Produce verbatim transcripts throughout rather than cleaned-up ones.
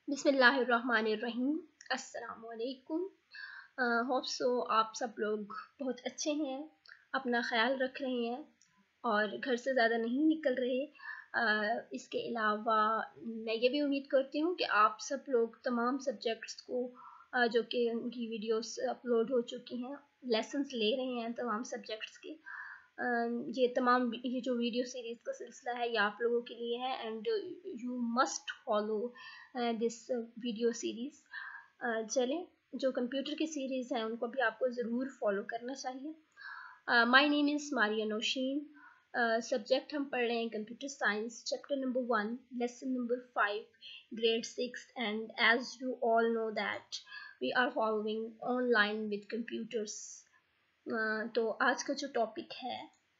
बिस्मिल्लाहिर्रहमानिर्रहीम। अस्सलाम वालेकुम। होप सो आप सब लोग बहुत अच्छे हैं, अपना ख्याल रख रहे हैं और घर से ज़्यादा नहीं निकल रहे। uh, इसके अलावा मैं ये भी उम्मीद करती हूँ कि आप सब लोग तमाम सब्जेक्ट्स को uh, जो कि उनकी वीडियोस अपलोड हो चुकी हैं, लेसन्स ले रहे हैं तमाम सब्जेक्ट्स के। ये तमाम ये जो वीडियो सीरीज़ का सिलसिला है ये आप लोगों के लिए है and you must follow this video series. चलें, जो कंप्यूटर की सीरीज़ हैं उनको भी आपको ज़रूर फॉलो करना चाहिए। My name is Maria Naushin. Subject हम पढ़ रहे हैं computer science, chapter number one, lesson number five, grade six. And as you all know that we are following online with computers. तो आज का जो टॉपिक है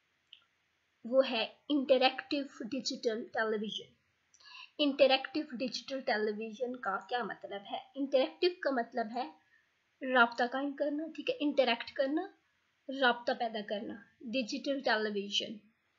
वो है interactive digital television. Interactive digital television का क्या मतलब है? इंटरैक्टिव का मतलब है राब्ता कायम करना, ठीक है, इंटरैक्ट करना, राब्ता पैदा करना। Digital television,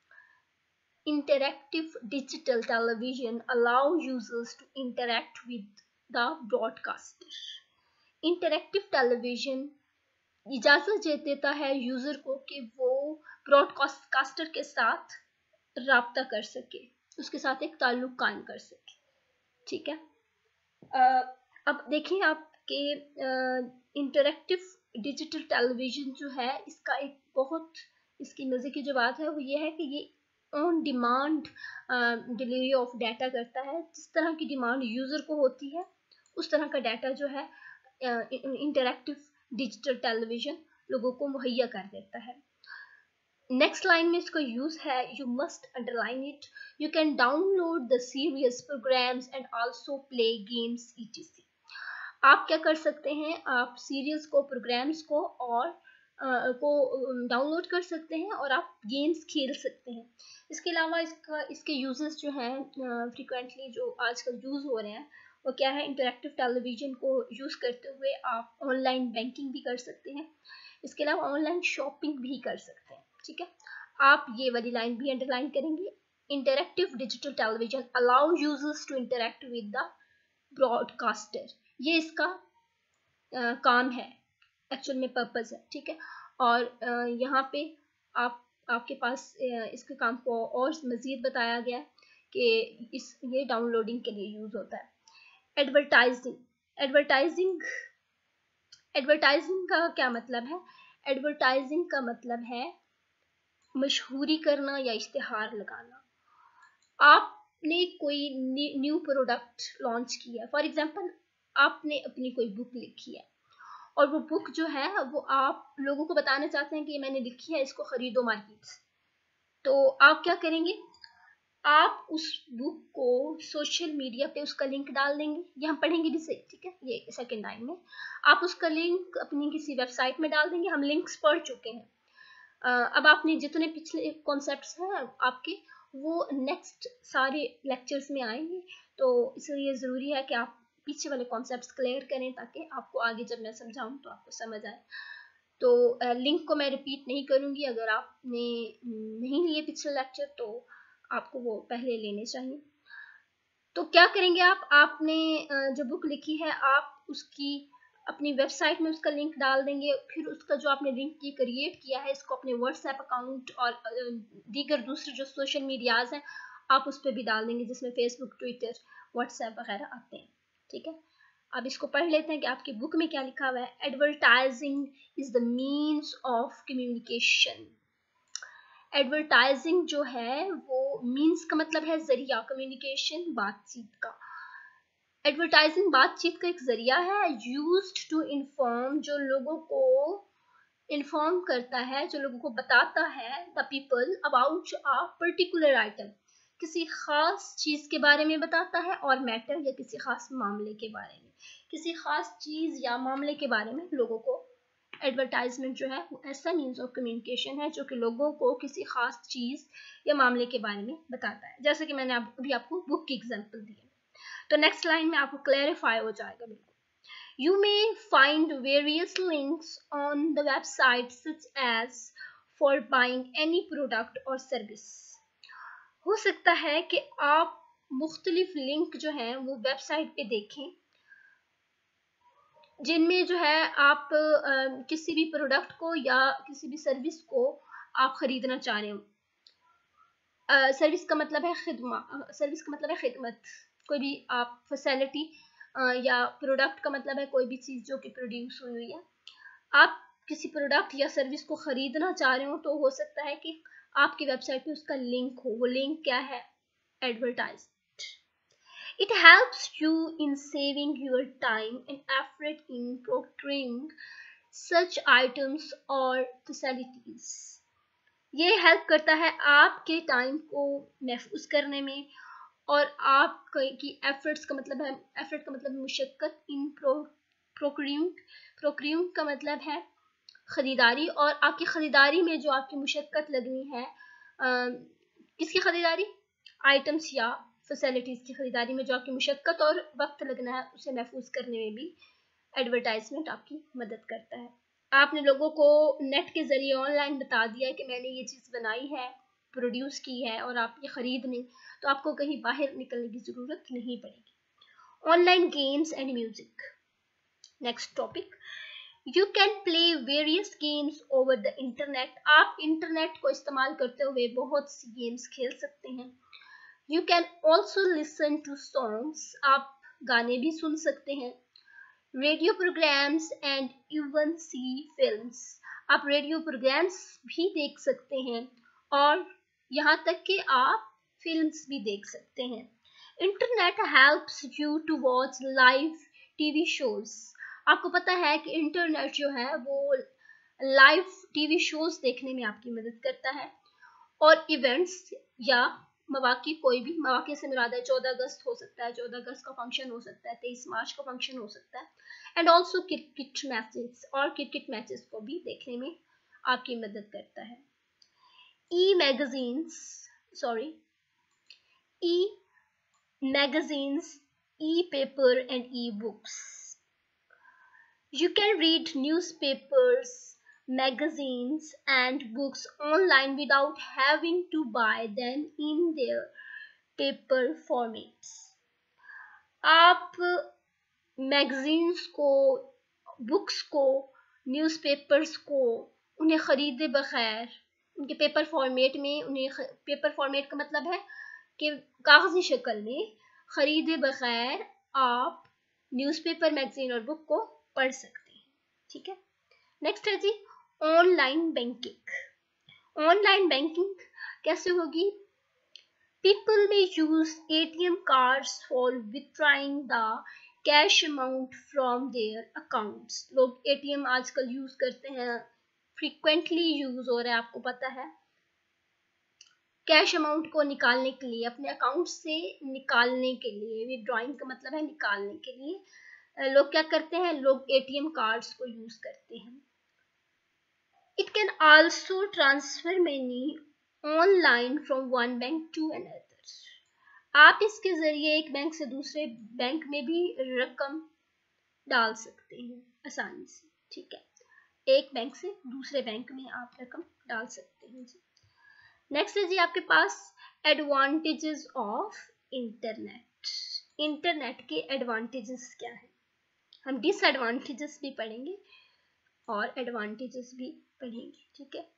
interactive digital television allow users to interact with the broadcaster। Interactive television इजाज़त देता है यूज़र को कि वो ब्रॉडकास्टर के साथ राब्ता कर सके, उसके साथ एक ताल्लुक कायम कर सके, ठीक है। आ, अब देखिए आपके इंटरैक्टिव डिजिटल टेलीविज़न जो है इसका एक बहुत इसकी मज़े की जो बात है वो ये है कि ये on demand delivery of data करता है। जिस तरह की डिमांड यूज़र को होती है उस तरह का डाटा जो है इंटरैक्टिव डिजिटल टेलीविज़न लोगों को मुहैया कर देता है। नेक्स्ट लाइन में इसका यूज है, you must underline it, you can download the serious programmes and also play games etc. आप क्या कर सकते हैं, आप सीरियल्स को, प्रोग्राम्स को और uh, को डाउनलोड कर सकते हैं और आप गेम्स खेल सकते हैं। इसके अलावा इसका इसके यूजेस जो हैं फ्रिक्वेंटली जो आजकल यूज हो रहे हैं वो क्या है, इंटरैक्टिव टेलीविज़न को यूज़ करते हुए आप ऑनलाइन बैंकिंग भी कर सकते हैं। इसके अलावा ऑनलाइन शॉपिंग भी कर सकते हैं, ठीक है। आप ये वाली लाइन भी अंडरलाइन करेंगे, interactive digital television allow users to interact with the broadcaster. ये इसका आ, काम है, एक्चुअल में पर्पस है, ठीक है। और आ, यहाँ पे आप आपके पास आ, इसके काम को और मज़ीद बताया गया है कि इस ये डाउनलोडिंग के लिए यूज़ होता है। एडवर्टाइजिंग, एडवर्टाइजिंग एडवर्टाइजिंग का क्या मतलब है? एडवर्टाइजिंग का मतलब है मशहूरी करना या इश्तिहार लगाना। आपने कोई न्यू प्रोडक्ट लॉन्च किया, फॉर एग्जांपल आपने अपनी कोई बुक लिखी है और वो बुक जो है वो आप लोगों को बताना चाहते हैं कि मैंने लिखी है, इसको खरीदो मार्केट से। तो आप क्या करेंगे, आप उस बुक को सोशल मीडिया पे उसका लिंक डाल देंगे, ये हम पढ़ेंगे भी सही, ठीक है, ये सेकंड लाइन में आप उसका लिंक अपनी किसी वेबसाइट में डाल देंगे। हम लिंक्स पढ़ चुके हैं। uh, अब आपने जितने पिछले कॉन्सेप्ट्स हैं आपके वो नेक्स्ट सारे लेक्चर्स में आएंगे, तो इसलिए ज़रूरी है कि आप पीछे वाले कॉन्सेप्ट्स क्लियर करें ताकि आपको आगे जब मैं समझाऊँ तो आपको समझ आए। तो लिंक uh, को मैं रिपीट नहीं करूँगी, अगर आपने नहीं लिए पिछले लेक्चर तो आपको वो पहले लेने चाहिए। तो क्या करेंगे आप, आपने जो बुक लिखी है आप उसकी अपनी वेबसाइट में उसका लिंक डाल देंगे, फिर उसका जो आपने लिंक की क्रिएट किया है इसको अपने व्हाट्सएप अकाउंट और दीगर दूसरे जो सोशल मीडियाज हैं आप उस पर भी डाल देंगे, जिसमें फेसबुक, ट्विटर, व्हाट्सएप वगैरह आते हैं, ठीक है। अब इसको पढ़ लेते हैं कि आपकी बुक में क्या लिखा हुआ है। Advertising is the means of communication. Advertising जो है वो मीन्स का मतलब है जरिया, कम्युनिकेशन बातचीत का। एडवर्टाइजिंग बातचीत का एक जरिया है, यूज्ड टू इन्फॉर्म, जो लोगों को इन्फॉर्म करता है, जो लोगों को बताता है, the people about a particular item, किसी खास चीज के बारे में बताता है, और मैटर या किसी खास मामले के बारे में, किसी खास चीज या मामले के बारे में लोगों को एडवर्टाइजमेंट जो है वो ऐसा मीन्स ऑफ कम्युनिकेशन है जो कि लोगों को किसी खास चीज या मामले के बारे में बताता है, जैसे कि मैंने अभी आपको बुक की एग्जांपल दी है। तो नेक्स्ट लाइन में आपको क्लैरिफाई हो जाएगा बिल्कुल। You may find various links on the website such as for buying any product or service। हो सकता है कि आप मुख्तलिफ लिंक जो हैं वो वेबसाइट पे देखें, जिनमें जो है आप आ, किसी भी प्रोडक्ट को या किसी भी सर्विस को आप ख़रीदना चाह रहे हो। सर्विस का मतलब है खिदमा सर्विस का मतलब है खिदमत, कोई भी आप फैसिलिटी, या प्रोडक्ट का मतलब है कोई भी चीज़ जो कि प्रोड्यूस हुई हुई है। आप किसी प्रोडक्ट या सर्विस को ख़रीदना चाह रहे हो तो हो सकता है कि आपकी वेबसाइट पे उसका लिंक हो। वो लिंक क्या है? Advertise. It helps you in saving your time and effort in procuring such items or facilities. ये हेल्प करता है आपके टाइम को महफूज करने में, और आप की एफर्ट्स का मतलब है एफर्ट का मतलब मुशक्कत इन प्रो प्रोक्यूरिंग प्रोक्यूरिंग का मतलब है ख़रीदारी, और आपकी ख़रीदारी में जो आपकी मुशक्कत लगनी है, आ, किसकी ख़रीदारी? आइटम्स या फैसिलिटीज़ की ख़रीदारी में जो आपकी मुशक्कत और वक्त लगना है उसे महफूज करने में भी एडवर्टाइजमेंट आपकी मदद करता है। आपने लोगों को नेट के ज़रिए ऑनलाइन बता दिया है कि मैंने ये चीज़ बनाई है, प्रोड्यूस की है, और आप ये ख़रीद लें, तो आपको कहीं बाहर निकलने की ज़रूरत नहीं पड़ेगी। Online games and music. Next topic, you can play various games over the internet. आप इंटरनेट को इस्तेमाल करते हुए बहुत सी गेम्स खेल सकते हैं। You can also listen to songs. आप गाने भी सुन सकते हैं। Radio programmes and even see films. आप रेडियो प्रोग्राम्स भी देख सकते हैं, और यहाँ तक कि आप फिल्म्स भी देख सकते हैं। Internet helps you to watch live TV shows. आपको पता है कि इंटरनेट जो है वो लाइव टीवी शोज देखने में आपकी मदद करता है, और इवेंट्स या मवाक़ी, कोई भी मवाक़ी से मुराद है चौदह अगस्त हो सकता है, चौदह अगस्त का फंक्शन हो सकता है, तेईस मार्च का फंक्शन हो सकता है, एंड ऑल्सो क्रिकेट मैचेस, और क्रिकेट मैचेस को भी देखने में आपकी मदद करता है। E magazines sorry e magazines, e paper and e books. You can read newspapers, magazines and books online without having to buy them in their paper formats. आप मैगजीन्स को, बुक्स को, न्यूज़पेपर्स को उन्हें ख़रीदे बगैर, उनके पेपर फॉर्मेट में, उन्हें पेपर फॉर्मेट का मतलब है कि कागज़ी शक्ल में ख़रीदे बगैर आप न्यूज़पेपर, मैगजीन और बुक को पढ़ सकते हैं। ठीक है। नेक्स्ट है जी ऑनलाइन बैंकिंग। ऑनलाइन बैंकिंग कैसे होगी? People may use ATM cards for withdrawing the cash amount from their accounts. लोग एटीएम आजकल यूज करते हैं, फ्रीक्वेंटली यूज हो रहा है, आपको पता है। कैश अमाउंट को निकालने के लिए, अपने अकाउंट से निकालने के लिए, विथड्रॉइंग का मतलब है निकालने के लिए, लोग क्या करते हैं? लोग एटीएम कार्ड्स को यूज करते हैं। It can also transfer money online from one bank to another. आप इसके जरिए एक बैंक से दूसरे बैंक में भी रकम डाल सकते हैं आसानी से। ठीक है, एक बैंक से दूसरे बैंक में आप रकम डाल सकते हैं जी। नेक्स्ट है जी आपके पास एडवांटेजेस ऑफ इंटरनेट। इंटरनेट के एडवांटेजेस क्या है? हम डिसएडवांटेजेस भी पढ़ेंगे और एडवांटेजेस भी पढ़ेंगे। ठीक है,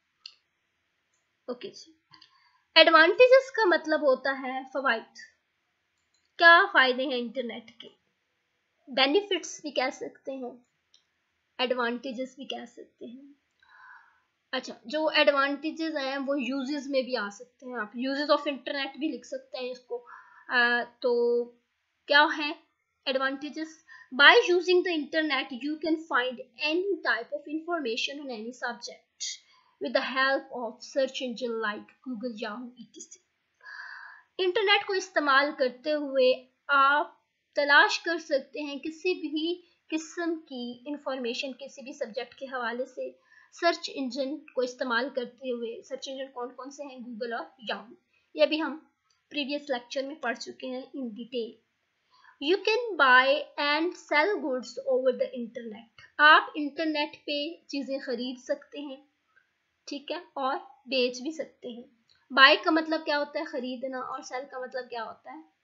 ओके जी। एडवांटेजेस का मतलब होता है फवाइद। क्या फायदे हैं इंटरनेट के? बेनिफिट्स भी कह सकते हैं, एडवांटेजेस भी कह सकते हैं। अच्छा, जो एडवांटेजेस हैं वो यूजेस में भी आ सकते हैं। आप यूजेस ऑफ इंटरनेट भी लिख सकते हैं इसको। आ, तो क्या है advantages? By using the internet, you can find any type of information on any subject with the help of search engine like Google, Yahoo, et cetera. Internet को इस्तेमाल करते हुए आप तलाश कर सकते हैं किसी भी किस्म की इंफॉर्मेशन, किसी भी सब्जेक्ट के हवाले से सर्च इंजन को इस्तेमाल करते हुए। सर्च इंजन कौन कौन से हैं? गूगल और याहू। ये भी हम प्रीवियस लेक्चर में पढ़ चुके हैं in detail. You can buy and sell goods over the internet. आप इंटरनेट पे चीज़ें खरीद सकते हैं, ठीक है, और बेच भी सकते हैं। बाय का मतलब क्या होता है? खरीदना, और सेल का मतलब क्या होता है?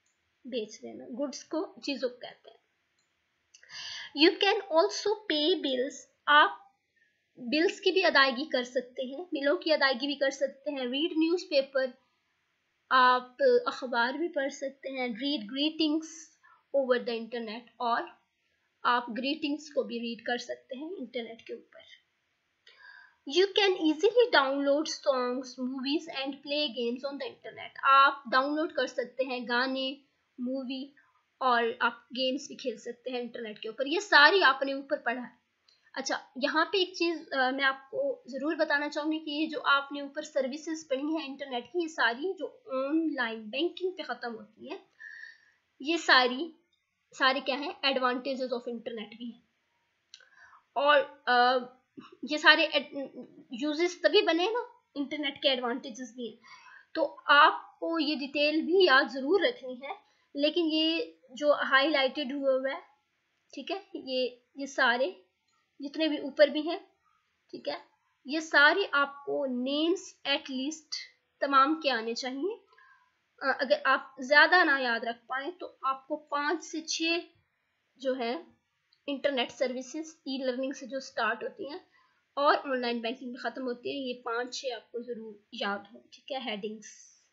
बेच देना, गुड्स को चीजों को कहते हैं। You can also pay bills, आप बिल्स की भी अदायगी कर सकते हैं, बिलों की अदायगी भी कर सकते हैं। रीड न्यूज़पेपर, आप अखबार भी पढ़ सकते हैं। Read greetings over the internet, और आप ग्रीटिंग्स को भी रीड कर सकते हैं इंटरनेट के ऊपर। You can easily download songs, movies and play games on the internet, आप डाउनलोड कर सकते हैं गाने, मूवी, और आप गेम्स भी खेल सकते हैं इंटरनेट के ऊपर। ये सारी आपने ऊपर पढ़ा है। अच्छा, यहाँ पे एक चीज मैं आपको जरूर बताना चाहूंगी कि ये जो आपने ऊपर सर्विसेज पढ़ी हैं इंटरनेट की, ये सारी जो ऑनलाइन बैंकिंग पे खत्म होती है, ये सारी सारे क्या है, एडवांटेजेस ऑफ इंटरनेट भी हैं। और आ, ये सारे यूजेस तभी बने ना, इंटरनेट के एडवांटेजेस भी हैं। तो आपको ये डिटेल भी याद जरूर रखनी है, लेकिन ये जो हाईलाइटेड हुआ हुआ है, ठीक है, ये ये सारे जितने भी ऊपर भी हैं, ठीक है, ये सारे आपको नेम्स एटलीस्ट तमाम के आने चाहिए। अगर आप ज्यादा ना याद रख पाए तो आपको पाँच से छः जो है इंटरनेट सर्विसेज ई लर्निंग से जो स्टार्ट होती हैं और ऑनलाइन बैंकिंग में खत्म होती है, ये पाँच छः आपको जरूर याद हो, ठीक है, हेडिंग्स।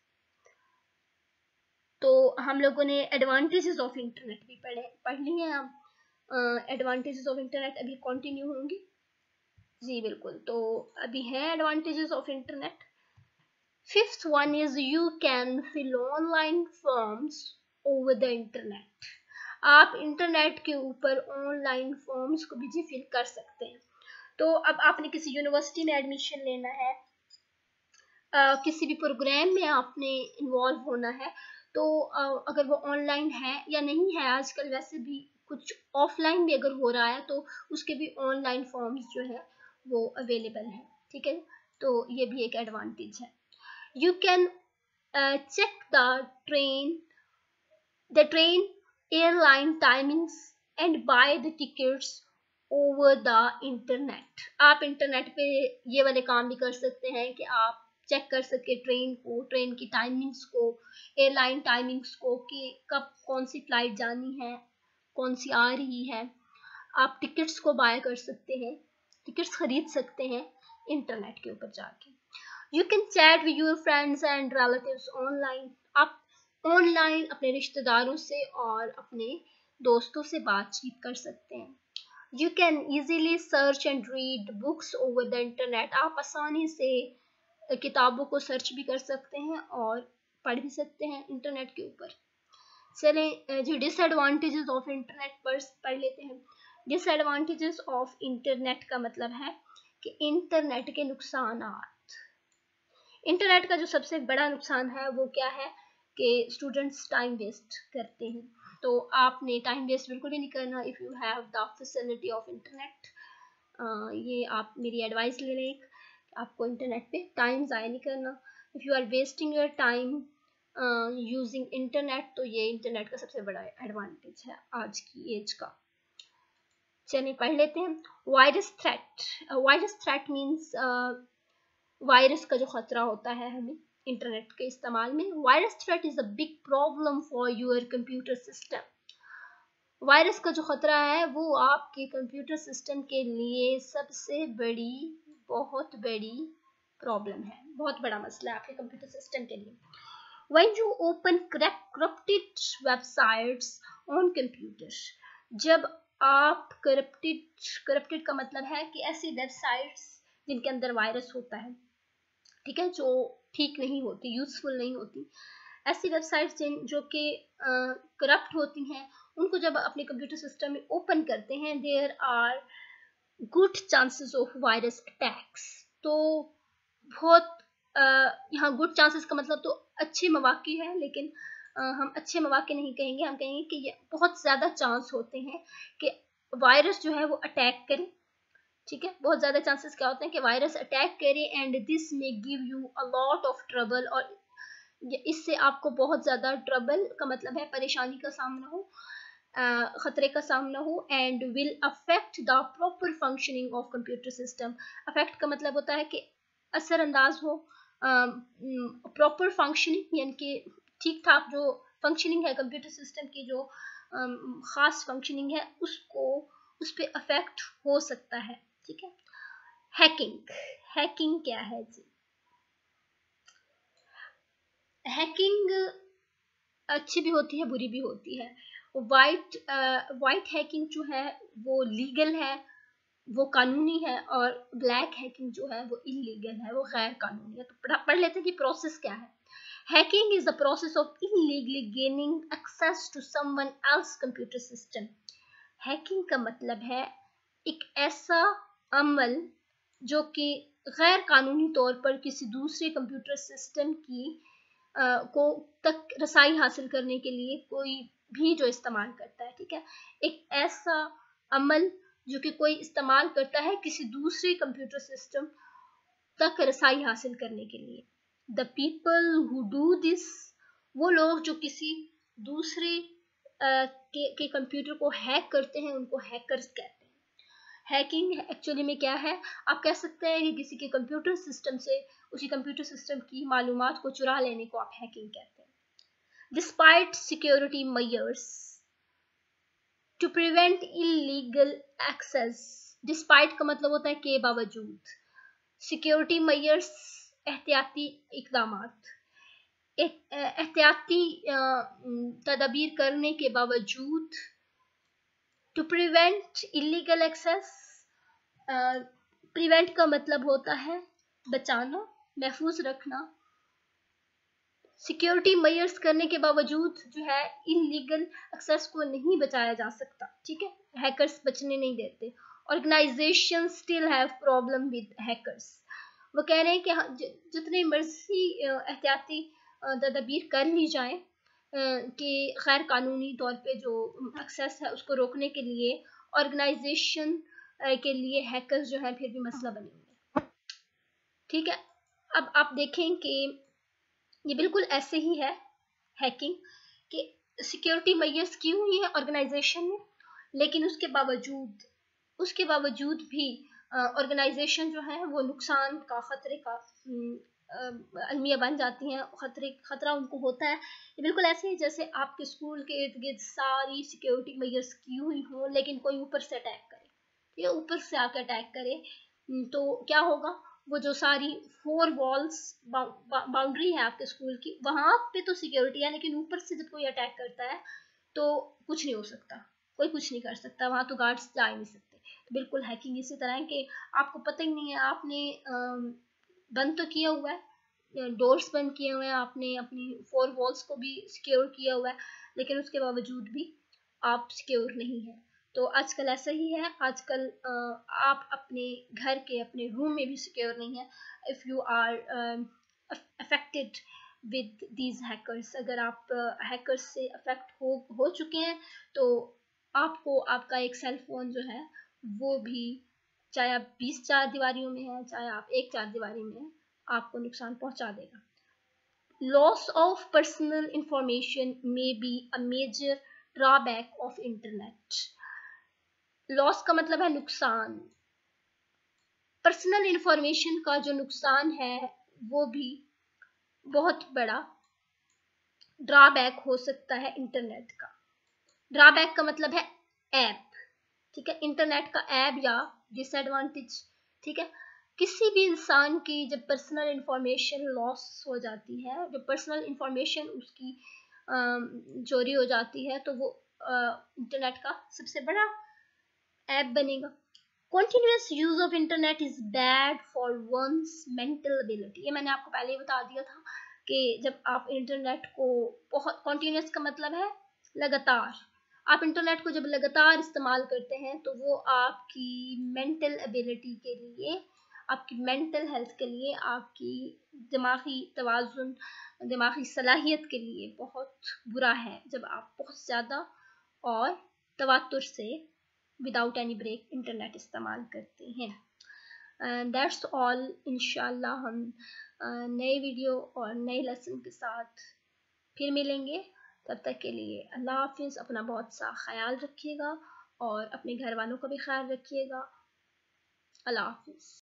तो हम लोगों ने एडवांटेजेस ऑफ इंटरनेट भी पढ़े पढ़ ली हैं। अब एडवांटेजेस ऑफ इंटरनेट अभी कंटिन्यू होंगी। जी बिल्कुल, तो अभी है advantages of internet. Fifth one is you can fill online forms over the internet, आप इंटरनेट के ऊपर ऑनलाइन फॉर्म्स को भी जी फिल कर सकते हैं। तो अब आपने किसी यूनिवर्सिटी में एडमिशन लेना है, uh, किसी भी प्रोग्राम में आपने इन्वॉल्व होना है, तो uh, अगर वो ऑनलाइन है या नहीं है, आजकल वैसे भी कुछ ऑफलाइन भी अगर हो रहा है तो उसके भी ऑनलाइन फॉर्म्स जो है वो अवेलेबल है, ठीक है। तो ये भी एक एडवांटेज है। You can check the train the train airline timings and buy the tickets over the internet, आप इंटरनेट पे ये वाले काम भी कर सकते हैं कि आप चेक कर सके ट्रेन को, ट्रेन की टाइमिंग्स को, एयरलाइन टाइमिंग्स को, कि कब कौन सी फ्लाइट जानी है, कौन सी आ रही है। आप टिकट्स को बाय कर सकते हैं, टिकट्स खरीद सकते हैं इंटरनेट के ऊपर जाके। You can chat with your friends and relatives online, आप ऑनलाइन अपने रिश्तेदारों से और अपने दोस्तों से बातचीत कर सकते हैं। You can easily search and read books over the internet, आप आसानी से किताबों को सर्च भी कर सकते हैं और पढ़ भी सकते हैं इंटरनेट के ऊपर। चलें जो डिसएडवांटेजेस ऑफ इंटरनेट पर पढ़ लेते हैं। डिसएडवांटेजेस ऑफ इंटरनेट का मतलब है कि इंटरनेट के नुकसानात। इंटरनेट का जो सबसे बड़ा नुकसान है वो क्या है कि स्टूडेंट्स टाइम वेस्ट करते हैं। तो आपने टाइम वेस्ट बिल्कुल भी नहीं करना if you have the facility of internet. ये आप मेरी एडवाइस ले लें, आपको इंटरनेट पे टाइम ज़ाया नहीं करना। If you are wasting your time using internet, तो ये इंटरनेट का सबसे बड़ा एडवांटेज है आज की एज का। चलिए पढ़ लेते हैं। Virus threat, virus threat means virus का जो खतरा होता है हमें इंटरनेट के इस्तेमाल में। Virus threat is a big problem for your computer system, virus का जो खतरा है वो आपके कंप्यूटर सिस्टम के लिए सबसे बड़ी, बहुत बड़ी प्रॉब्लम है, बहुत बड़ा मसला है आपके कंप्यूटर सिस्टम के लिए। When you open corrupted websites on computer, जब आप corrupted corrupted का मतलब है कि ऐसी वेबसाइट्स जिनके अंदर वायरस होता है, ठीक है, जो ठीक नहीं होती, यूजफुल नहीं होती, ऐसी वेबसाइट्स जो कि करप्ट होती हैं, उनको जब अपने कंप्यूटर सिस्टम में ओपन करते हैं, there are good chances of virus attacks. तो बहुत uh, यहाँ गुड चांसेस का मतलब तो अच्छे मौके हैं, लेकिन uh, हम अच्छे मौके नहीं कहेंगे, हम कहेंगे कि ये बहुत ज़्यादा चांस होते हैं कि वायरस जो है वो अटैक करे, ठीक है। बहुत ज़्यादा चांसेस क्या होते हैं कि वायरस अटैक करे and this may give you a lot of trouble, और इससे आपको बहुत ज़्यादा ट्रबल का मतलब है परेशानी का सामना हो, ख़तरे का सामना हो, and will affect the proper functioning of computer system. Affect का मतलब होता है कि असरअंदाज हो प्रॉपर फंक्शनिंग, यानी कि ठीक ठाक जो फंक्शनिंग है कंप्यूटर सिस्टम की, जो ख़ास फंक्शनिंग है, उसको उस पर अफेक्ट हो सकता है। ठीक है। हैकिंग, हैकिंग क्या है जी? हैकिंग अच्छी भी होती है, बुरी भी होती है। वाइट वाइट हैकिंग जो है वो लीगल है, वो कानूनी है, और ब्लैक हैकिंग जो है वो इलीगल है, वो गैर कानूनी है। तो पढ़ लेते हैं कि प्रोसेस क्या है। Hacking is the process of illegally gaining access to someone else computer system. Hacking का मतलब है एक ऐसा अमल जो कि गैर कानूनी तौर पर किसी दूसरे कंप्यूटर सिस्टम की आ, को तक रसाई हासिल करने के लिए कोई भी जो इस्तेमाल करता है। ठीक है। एक ऐसा अमल जो कि कोई इस्तेमाल करता है किसी दूसरे कंप्यूटर सिस्टम तक रसाई हासिल करने के लिए। The people who do this, वो लोग जो किसी दूसरे uh, के, के कंप्यूटर को हैक करते हैं, उनको हैकर्स कहते हैं। हैकिंग एक्चुअली में क्या है? आप कह सकते हैं कि किसी के कंप्यूटर सिस्टम से उसी कंप्यूटर सिस्टम की मालूमात को चुरा लेने को आप हैकिंग कहते हैं। Despite security measures to prevent illegal access. Despite का मतलब होता है के बावजूद, सिक्योरिटी मेजर्स एहतियाती इकदामात, एहतियाती तदबीर करने के बावजूद। To prevent illegal access, prevent का मतलब होता है बचाना, महफूज रखना। सिक्योरिटी मेजर्स करने के बावजूद जो है इलीगल एक्सेस को नहीं बचाया जा सकता। ठीक है। हैकर्स बचने नहीं देते। Organisation still have problem with hackers. वो कह रहे हैं कि जितने मर्जी एहतियाती तदबीर कर ली जाए कि गैर कानूनी तौर पे जो एक्सेस है उसको रोकने के लिए, ऑर्गेनाइजेशन के लिए हैकर्स जो है फिर भी मसला बने हुए। ठीक है। अब आप देखें कि ये बिल्कुल ऐसे ही है हैकिंग कि सिक्योरिटी मेजर्स की हुई है ऑर्गेनाइजेशन ने, लेकिन उसके बावजूद उसके बावजूद भी ऑर्गेनाइजेशन जो है वो नुकसान का, खतरे का अलमिया बन जाती हैं। खतरे खतरा उनको होता है। ये बिल्कुल ऐसे ही जैसे आपके स्कूल के इर्द गिर्द सारी सिक्योरिटी मेजर्स की हुई हो, लेकिन कोई ऊपर से अटैक करे, या ऊपर से आकर अटैक करे, तो क्या होगा? वो जो सारी फोर वॉल्स बाउंड्री है आपके स्कूल की, वहां पे तो सिक्योरिटी है, लेकिन ऊपर से जब कोई अटैक करता है तो कुछ नहीं हो सकता, कोई कुछ नहीं कर सकता, वहां तो गार्ड्स जा ही नहीं सकते। तो बिल्कुल हैकिंग इसी तरह है कि आपको पता ही नहीं है, आपने बंद तो किया हुआ है, डोर्स बंद किए हुए हैं, आपने अपनी फोर वॉल्स को भी सिक्योर किया हुआ है, लेकिन उसके बावजूद भी आप सिक्योर नहीं है। तो आजकल ऐसा ही है। आजकल आप अपने घर के अपने रूम में भी सिक्योर नहीं है। If you are affected with these hackers, अगर आप हैकर्स से अफेक्ट हो हो चुके हैं तो आपको आपका एक सेल फोन जो है वो भी, चाहे आप बीस चार दीवारियों में है, चाहे आप एक चार दीवारी में है, आपको नुकसान पहुंचा देगा। Loss of personal information may be a major drawback of internet. Loss का मतलब है नुकसान। पर्सनल इंफॉर्मेशन का जो नुकसान है वो भी बहुत बड़ा ड्रॉबैक हो सकता है इंटरनेट का। ड्रॉबैक का मतलब है ऐप। ठीक है। इंटरनेट का ऐप या डिसएडवांटेज। ठीक है। किसी भी इंसान की जब पर्सनल इंफॉर्मेशन लॉस हो जाती है, जब पर्सनल इंफॉर्मेशन उसकी चोरी हो जाती है, तो वो इंटरनेट का सबसे बड़ा ऐप बनेगा। Continuous use of internet is bad for one's mental ability। ये मैंने आपको पहले ही बता दिया था कि जब आप इंटरनेट को बहुत, कॉन्टीन्यूस का मतलब है लगातार, आप इंटरनेट को जब लगातार इस्तेमाल करते हैं तो वो आपकी मेंटल एबिलिटी के लिए, आपकी मेंटल हेल्थ के लिए, आपकी दिमागी तवाज़ुन, दिमागी सलाहियत के लिए बहुत बुरा है जब आप बहुत ज़्यादा और तवातुर से विदाउट एनी ब्रेक इंटरनेट इस्तेमाल करते हैं। That's all. इंशाल्लाह हम नए वीडियो और नए लेसन के साथ फिर मिलेंगे। तब तक के लिए अल्लाह हाफिज़। अपना बहुत सा ख्याल रखिएगा और अपने घर वालों का भी ख्याल रखिएगा। अल्लाह हाफिज़।